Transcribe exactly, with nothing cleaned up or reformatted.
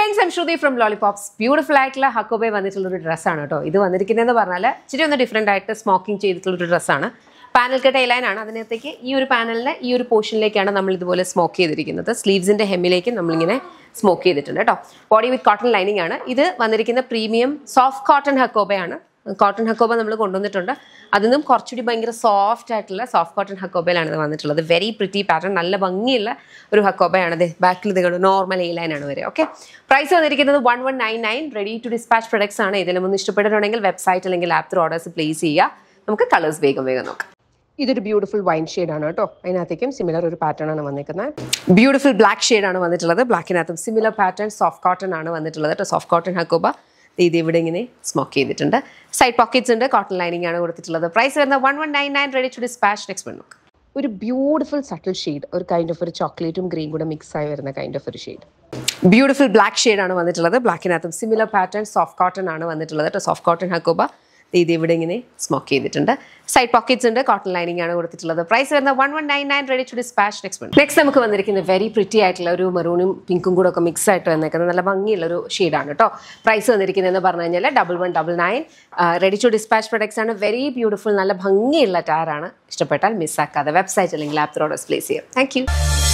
Earings, I'm Shruti from Lollipops. Beautiful ആയിട്ടുള്ള ഹക്കോബ വന്നിട്ടുള്ള ഒരു ഡ്രസ് ആണ് കേട്ടോ. ഇത് വന്നിരിക്കുന്നതെന്ന് പറഞ്ഞാൽ ഇച്ചിരി ഒന്ന് ഡിഫറെൻ്റ് ആയിട്ട് സ്മോക്കിംഗ് ചെയ്തിട്ടുള്ള ഒരു ഡ്രസ്സാണ്. പാനൽ കട്ട് എലൈൻ ആണ്. അതിനകത്തേക്ക് ഈ ഒരു പാനലിന് ഈ ഒരു പോർഷനിലേക്കാണ് നമ്മൾ ഇതുപോലെ സ്മോക്ക് ചെയ്തിരിക്കുന്നത്. സ്ലീവ്സിൻ്റെ ഹെമ്മിലേക്ക് നമ്മളിങ്ങനെ സ്മോക്ക് ചെയ്തിട്ടുണ്ട് കേട്ടോ. ബോഡി വിത്ത് കോട്ടൺ ലൈനിങ് ആണ്. ഇത് വന്നിരിക്കുന്ന പ്രീമിയം സോഫ്റ്റ് കോട്ടൺ ഹക്കോബയാണ്. കോട്ടൺ ഹക്കോബ നമ്മൾ കൊണ്ടുവന്നിട്ടുണ്ട്. അതിൽ നിന്നും കുറച്ചുകൂടി ഭയങ്കര സോഫ്റ്റ് ആയിട്ടുള്ള സോഫ്റ്റ് കോട്ടൺ ഹക്കോബയിലാണ് ഇത് വന്നിട്ടുള്ളത്. വെരി പ്രിറ്റി പാറ്റേൺ, നല്ല ഭംഗിയുള്ള ഒരു ഹക്കോബയാണ്. ഇത് ബാക്കിൽ ഇത് കണ്ടു നോർമൽ എ ലൈനാണ് വരെ. ഓക്കെ, പ്രൈസ് വന്നിരിക്കുന്നത് one one nine nine ready to dispatch products ആണ്. ഇതിലും ഒന്ന് ഇഷ്ടപ്പെട്ടിട്ടുണ്ടെങ്കിൽ വെബ്സൈറ്റ് അല്ലെങ്കിൽ ആപ്പ് ത്രൂ ഓർഡേഴ്സ് പ്ലേസ് ചെയ്യുക. നമുക്ക് കളേഴ്സ് വേഗം വേഗം നോക്കാം. ഇതൊരു ബ്യൂട്ടിഫുൾ വൈൻ ഷെയ്ഡാണ് കേട്ടോ. അതിനകത്തേക്കും സിമിലർ ഒരു പാറ്റേൺ ആണ് വന്നിരിക്കുന്നത്. ബ്യൂട്ടിഫുൾ ബ്ലാക്ക് ഷെയ്ഡാണ് വന്നിട്ടുള്ളത്. ബ്ലാക്കിനകത്തും സിമിലർ പാറ്റേൺ സോഫ്റ്റ് കോട്ടൺ ആണ് വന്നിട്ടുള്ളത് കേട്ടോ. സോഫ്റ്റ് കോട്ടൺ ഹക്കോബ ഇത് ഇവിടെ ഇങ്ങനെ സ്മോക്ക് ചെയ്തിട്ടുണ്ട്. സൈഡ് പോക്കറ്റ്സ് ഉണ്ട്, കോട്ടൺ ലൈനിങ് ആണ് കൊടുത്തിട്ടുള്ളത്. പ്രൈസ് വരുന്നത് one one nine nine ready to dispatch. Next one നോക്കാം. ഒരു ബ്യൂട്ടിഫുൾ സട്ടിൽ ഷെയ്ഡ്, ഒരു കൈൻഡ് ഓഫ് ഒരു ചോക്ലേറ്റും ഗ്രീൻ കൂടെ മിക്സ് ആയി വരുന്ന കൈൻഡ് ഓഫ് ഒരു ഷെയ്ഡ്. ബ്യൂട്ടിഫുൾ ബ്ലാക്ക് ഷെയ്ഡാണ് വന്നിട്ടുള്ളത്. ബ്ലാക്കിനകത്തും സിമിലർ പാറ്റേൺ സോഫ്റ്റ് കോട്ടൺ ആണ് വന്നിട്ടുള്ളത് കേട്ടോ. സോഫ്റ്റ് കോട്ടൺ ഹക്കോബ ഇത് ഇവിടെ ഇങ്ങനെ സ്മോക്ക് ചെയ്തിട്ടുണ്ട്. സൈഡ് പോക്കറ്റ്സ് ഉണ്ട്, കോട്ടൺ ലൈനിങ് ആണ് കൊടുത്തിട്ടുള്ളത്. പ്രൈസ് വരുന്നത് one one nine nine ready to dispatch. Next one. Next നമുക്ക് വന്നിരിക്കുന്നത് വെരി പ്രിറ്റി ആയിട്ടുള്ള ഒരു മെറൂണും പിങ്കും കൂടെ ഒക്കെ മിക്സ് ആയിട്ട് വന്നിരിക്കുന്നത് നല്ല ഭംഗിയുള്ള ഒരു ഷെയ്ഡാണ് കേട്ടോ. പ്രൈസ് വന്നിരിക്കുന്നതെന്ന് പറഞ്ഞു കഴിഞ്ഞാൽ double one double nine ready to dispatch products ആണ്. വെരി ബ്യൂട്ടിഫുൾ, നല്ല ഭംഗിയുള്ള ടാറാണ്. ഇഷ്ടപ്പെട്ടാൽ മിസ്സാക്കാതെ വെബ്സൈറ്റ് അല്ലെങ്കിൽ ആപ്പ് ത്രൂ ഓർഡേഴ്സ് പ്ലേസ് ചെയ്യാം. Thank U.